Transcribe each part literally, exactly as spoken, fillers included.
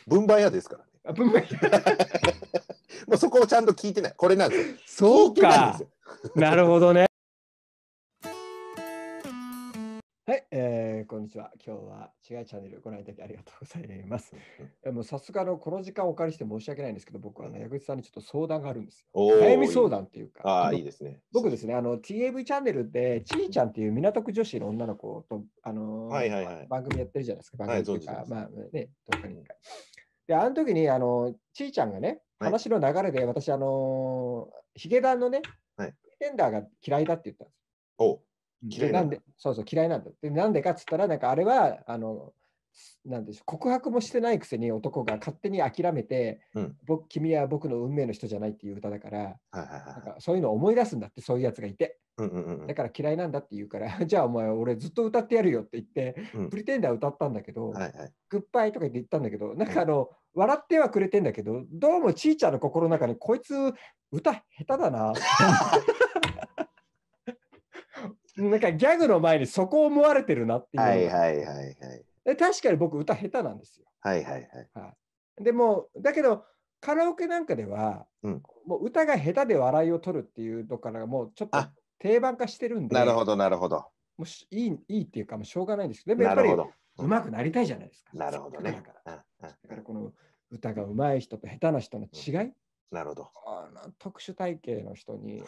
分配屋ですからね。 あ、分配もうそこをちゃんと聞いてない。これなんですよ。 そうか。なるほどね。はい、えー、こんにちは。今日は違いチャンネルご覧いただきありがとうございます。うん、もう早速あのこの時間をお借りして申し訳ないんですけど、僕はあの矢口さんにちょっと相談があるんですよ。悩み相談っていうか。 ああ、いいですね。 僕ですね、あの ティーエーブイ チャンネルでちーちゃんっていう港区女子の女の子とあのーはいはいはい、 番組やってるじゃないですか。番組っていうか、 はい、 まあね、どっかに一回。で、あの時にあのちーちゃんがね、話の流れで私、あのヒゲダンのね、 はい、 テンダーが嫌いだって言ったんです。 お嫌いなんで、そうそう、嫌いなんだ。で、なんでかっつったら、なんかあれは、あの、なんでしょう、告白もしてないくせに男が勝手に諦めて、 うん、 僕君は僕の運命の人じゃないっていう歌だから、 はいはいはい、 なんかそういうのを思い出すんだって、そういうやつがいて。 うんうんうん、 だから嫌いなんだって言うから、じゃあお前、俺ずっと歌ってやるよって言って、うん、プリテンダー歌ったんだけど、はいはい、グッバイとか言って言ったんだけど、なんかあの、うん、笑ってはくれてんだけど、どうもちーちゃんの心の中に、こいつ歌下手だな。なんかギャグの前にそこを思われてるなっていう。はいはいはいはい。で確かに僕歌下手なんですよ。はいはいはい。はい、でもだけどカラオケなんかでは、うん、もう歌が下手で笑いを取るっていうところからもうちょっと定番化してるんで。 なるほどなるほど。 もういいいいっていうかもうしょうがないんですけど、でもやっぱりうまくなりたいじゃないですか。 なるほどね。 だから、だからこの歌がうまい人と下手な人の違い。うん、 なるほど。 あの特殊体型の人に。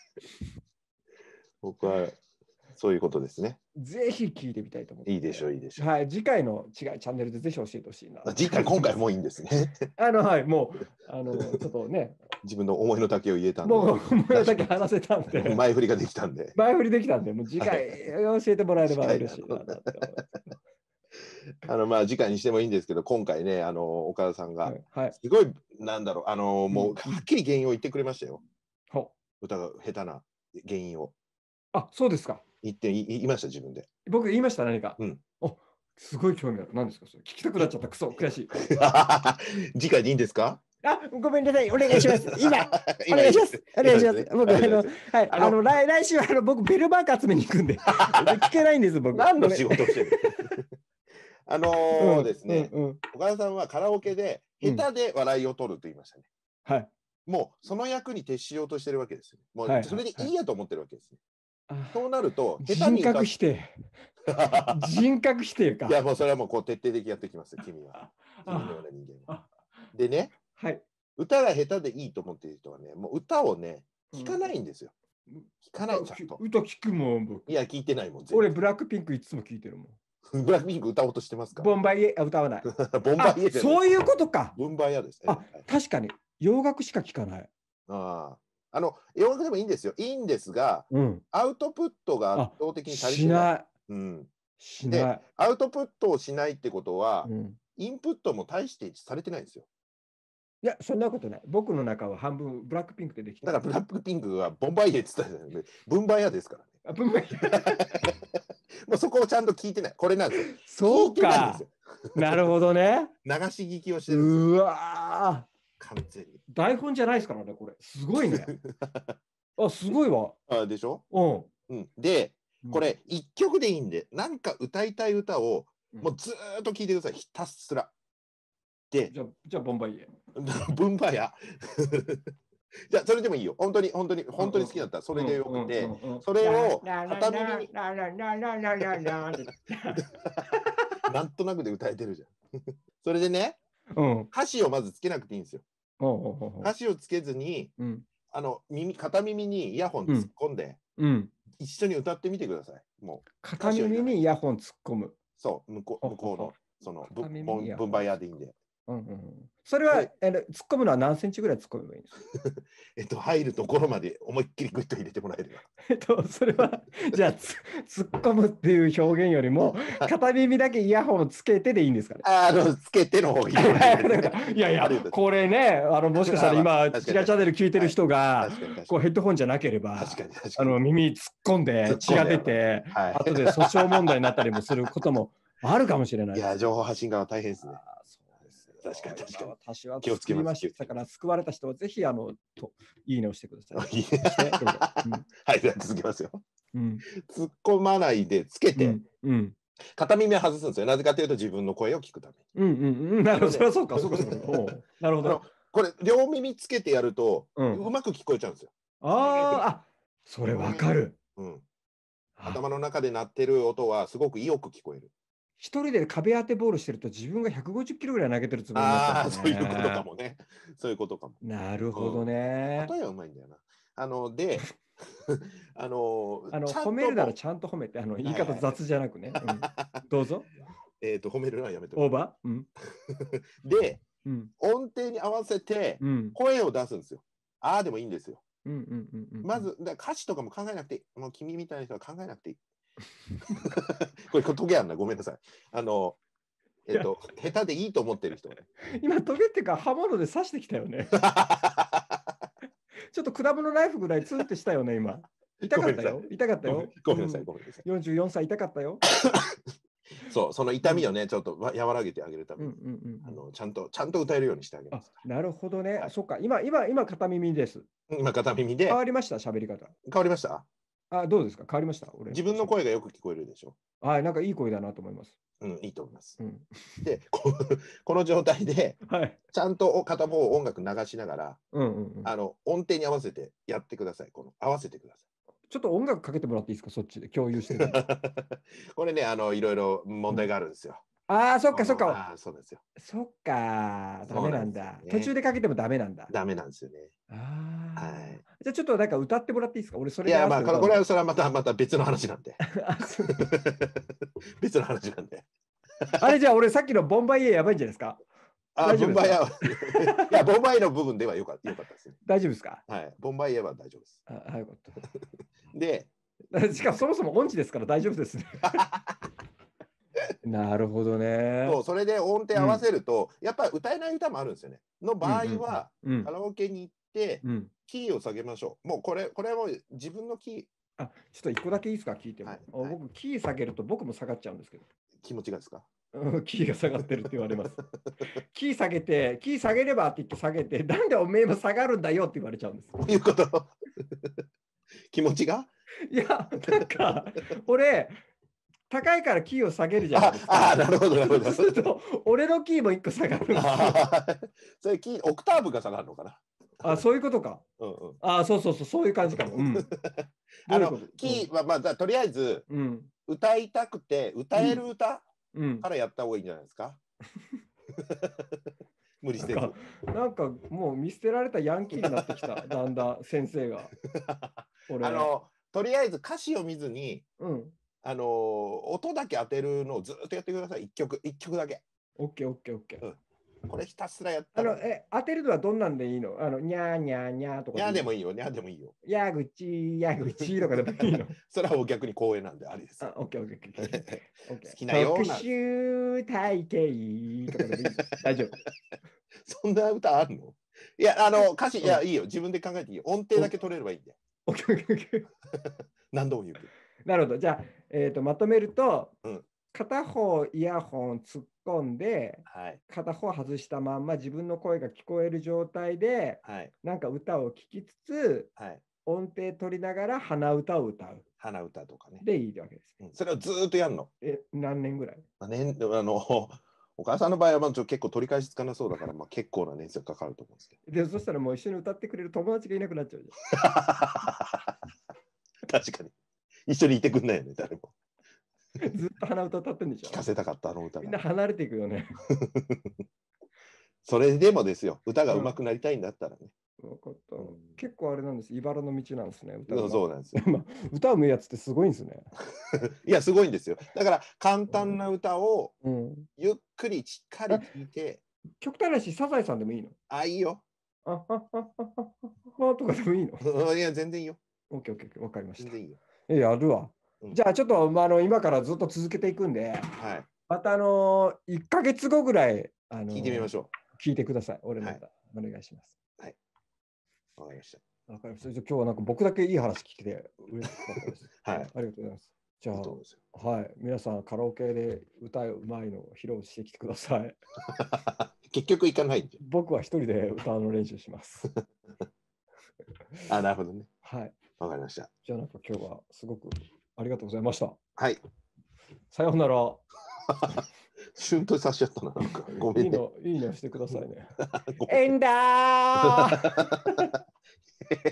僕はそういうことですね。 ぜひ聞いてみたいと思って。 いいでしょう、いいでしょう。 はい、次回の違いチャンネルでぜひ教えてほしいな。 次回、今回もういいんですね。 あの、はい、もう、あの、ちょっとね。 自分の思いの丈を言えたんで。 もう、思いの丈話せたんで。 前振りができたんで。 前振りできたんで、もう次回教えてもらえれば嬉しいなって思います。 あの、まあ、次回にしてもいいんですけど、今回ね、あの、岡田さんが、すごい、なんだろう、あの、もう、はっきり原因を言ってくれましたよ。歌が下手な原因を。あ、 そうですか。 言って言いました、自分で。 僕言いました、何か。 うん。 お、すごい興味ある。何ですか、それ。聞きたくなっちゃった。くそ、悔しい。 次回でいいんですか？ あ、ごめんなさい。お願いします。今、お願いします。お願いします。僕、あの、はい、あの、来来週は、あの、僕、ベルバーク集めに行くんで、聞けないんです、僕。 何の仕事をしてるあのですね、岡田さんはカラオケで、下手で笑いを取ると言いましたね。 はい。 もう、その役に徹しようとしてるわけですよ。もう、それでいいやと思ってるわけですね。そうなると、 人格否定。人格否定か。 いや、もうそれはもうこう徹底的にやっていきます、君は。君のような人間は。でね、 はい、 歌が下手でいいと思っている人はね、もう歌をね、聞かないんですよ。聞かないんちゃんと。 歌聞くもん、僕。 いや、聞いてないもん。 俺、ブラックピンクいつも聞いてるもん。ブラックピンク歌おうとしてますか？ ボンバイエ、歌わない。 ボンバイエじゃない。 そういうことか。 ボンバイエです。 あ、確かに。洋楽しか聞かない。 ああ。あの、洋楽でもいいんですよ。いいんですが、うん、アウトプットが圧倒的に足りてない。うん。 しない。 アウトプットをしないってことは、うん、インプットも大してされてないんですよ。 いや、そんなことない。僕の中は半分ブラックピンクでできてる。だからブラックピンクはボンバイエって言ったじゃない。分配屋ですからね。 あ、分配屋。 もうそこをちゃんと聞いてない。これなんですよ。 そうか。なるほどね。 流し聞きをしてるんですよ。 うわー。 完全に。 台本じゃないですからね、これ。すごいね。あ、すごいわ。 あ、でしょ？ うん。 うん。で、これいっきょくでいいんで、なんか歌いたい歌をもうずーっと聴いてください。ひたすら。で、 じゃあ、じゃあボンバイエ。 ボンバイア。じゃあ、それでもいいよ。本当に、本当に、本当に好きだったらそれでよくて、それを片耳に。なんとなくで歌えてるじゃん。それでね、歌詞をまずつけなくていいんですよ。歌詞をつけずに、あの耳片耳にイヤホン突っ込んで、一緒に歌ってみてください。もう片耳にイヤホン突っ込む。 そう、向こう向こうのその分配屋でいいんで。 それは突っ込むのは何センチぐらい突っ込めばいいんですか？ えっと入るところまで思いっきりグッと入れてもらえる。 えっとそれはじゃあ突っ込むっていう表現よりも片耳だけイヤホンをつけてでいいんですかね？ あのつけての方がいい。いやいやこれね、あのもしかしたら今違うチャンネル聞いてる人がこうヘッドホンじゃなければあの耳突っ込んで血が出て後で訴訟問題になったりもすることもあるかもしれない。 いや情報発信側は大変ですね。確かに確かに。 私は気をつけましたから、救われた人はぜひあのといいねをしてください。 はい、じゃあ続きますよ。突っ込まないでつけて片耳は外すんですよ。なぜかというと自分の声を聞くために。うんうんうん。なるほど。そりゃそうか。そうかそうか。なるほど。 これ両耳つけてやると、うまく聞こえちゃうんですよ。 ああ、それわかる。 うん。頭の中で鳴ってる音はすごくよく聞こえる。 一人で壁当てボールしてると自分がひゃくごじゅっキロぐらい投げてるつもりになっちゃう、ね。 ああ、そういうことかもね。そういうことかも。 なるほどね。 例えはうまいんだよな。あの、で、あの、 あの褒めるならちゃんと褒めて、あの言い方雑じゃなくね。どうぞ。 えっと、褒めるのはやめてオーバー、うん、 で、うん、音程に合わせて声を出すんですよ。うん、ああでもいいんですよ。まず、だ歌詞とかも考えなくていい。もう君みたいな人は考えなくていい。これ、トゲあんな、ごめんなさい。あの、えっと、下手でいいと思ってる人ね。 今、トゲっていうか、刃物で刺してきたよね。ちょっと果物ナイフぐらいツンってしたよね、今。痛かったよ。痛かったよ。 ごめんなさい、ごめんなさい。 よんじゅうよんさい痛かったよ。 そう、その痛みをね、ちょっと和らげてあげるために、ちゃんと、ちゃんと歌えるようにしてあげます。 なるほどね。そっか、今、今、今、片耳です。 今、片耳で。 変わりました、喋り方。 変わりました？ あ、どうですか？変わりました？俺。 自分の声がよく聞こえるでしょ。 はい、なんかいい声だなと思います。 うん、いいと思います。で、この状態で、ちゃんと片方音楽流しながら、あの音程に合わせてやってください。この合わせてください。 ちょっと音楽かけてもらっていいですか？そっちで共有してる。 これね、あのいろいろ問題があるんですよ。 ああ、そっかそっか。 ああ、そうですよ。 そっか、ダメなんだ。途中でかけてもダメなんだ。 ダメなんですよね。 ああ。じゃあちょっとなんか歌ってもらっていいですか？俺それいや、 まあこれはそれはまたまた別の話なんで。別の話なんで。 あれじゃあ俺さっきのボンバイエやばいんじゃないですか？ あ、ボンバイエいや、ボンバイエの部分ではよかったですね。 大丈夫ですか？ はい、ボンバイエは大丈夫です。 あ、よかった。 で、 しかもそもそも音痴ですから大丈夫ですね。なるほどね。 そう、それで音程合わせると、やっぱり歌えない歌もあるんですよね。の場合は、カラオケに行って、キーを下げましょう。もうこれ、これはもう自分のキー。 あ、ちょっと一個だけいいですか？聞いても。僕、キー下げると僕も下がっちゃうんですけど。 気持ちがですか？ キーが下がってるって言われます。キー下げて、キー下げればって言って下げて、なんでおめえも下がるんだよって言われちゃうんです。 どういうこと気持ちがいや、なんか、俺、高いからキーを下げるじゃないですか。 ああ、なるほど、なるほど。 すると、俺のキーも一個下がるんですよ。 それキー、オクターブが下がるのかな。 あ、そういうことか。うんうん、あ、そうそうそう、そういう感じかも。うん、 あの、キーは、まあ、とりあえず、うん、歌いたくて、歌える歌、うん、からやった方がいいんじゃないですか。無理してる。 なんか、もう見捨てられたヤンキーになってきた、だんだん先生が。 あの、とりあえず歌詞を見ずに、うん、あの、音だけ当てるのをずっとやってください。一曲、一曲だけ。 オッケーオッケーオッケー。 これひたすらやったら。 あの、え、当てるのはどんなんでいいの？あの、にゃーにゃーにゃーとか。 にゃーでもいいよ、にゃーでもいいよ。 やぐち、やぐちとかでもいいの？ それは逆に光栄なんでありです。 あ、オッケーオッケーオッケー。 好きなような。 特殊体系とかでもいい。大丈夫。 そんな歌あるの？いや、あの、歌詞、いや、いいよ。自分で考えていいよ。音程だけ取れればいいんで。 オッケーオッケーオッケー。 何度も言うけど。 なるほど。じゃあ、えっと、まとめると、片方イヤホン突っ込んで、はい、片方外したまんま自分の声が聞こえる状態で、はい、なんか歌を聴きつつ、はい、音程取りながら鼻歌を歌う。 鼻歌とかね。 でいいわけです。 うん、それをずっとやるの。 え、何年ぐらい？ 年あのお母さんの場合はまあちょ結構取り返しつかなそうだから、まあ、結構な年数かかると思うんですけど。で、そしたらもう一緒に歌ってくれる友達がいなくなっちゃうじゃん。確かに。一緒にいてくんないよね、誰も。 ずっと鼻歌歌ってんでしょ。 聞かせたかった、あの歌が。 みんな離れていくよね。 それでもですよ、歌が上手くなりたいんだったらね。 分かった。うん、結構あれなんです。茨の道なんですね。 歌そうなんですよ。 歌うめやつってすごいんですね。 いや、すごいんですよ。だから、簡単な歌をゆっくりしっかり聴いて。 うん、極端なし、サザエさんでもいいの？ あ、いいよ。 あははははとかでもいいの？ いや、全然いいよ。 オッケーオッケー、わかりました。 全然いいよ。 え、やるわ。うん、じゃあ、ちょっと、まあ、あの今からずっと続けていくんで、はい、また、あのー、いっかげつごぐらい、あのー、 聞いてみましょう。 聞いてください。俺の歌、はい、お願いします。 はい。わかりました。 わかりました。今日はなんか僕だけいい話聞けて嬉しかったです。はい。ありがとうございます。じゃあ、はい。皆さん、カラオケで歌うまいのを披露してきてください。 結局行かないんで。 僕は一人で歌の練習します。 あ、なるほどね。 はい。 わかりました。 じゃあ、なんか今日はすごくありがとうございました。 はい。 さようなら。 シュンとさしちゃったな。なんかごめんね。 いいの、いいのしてくださいね。エンダー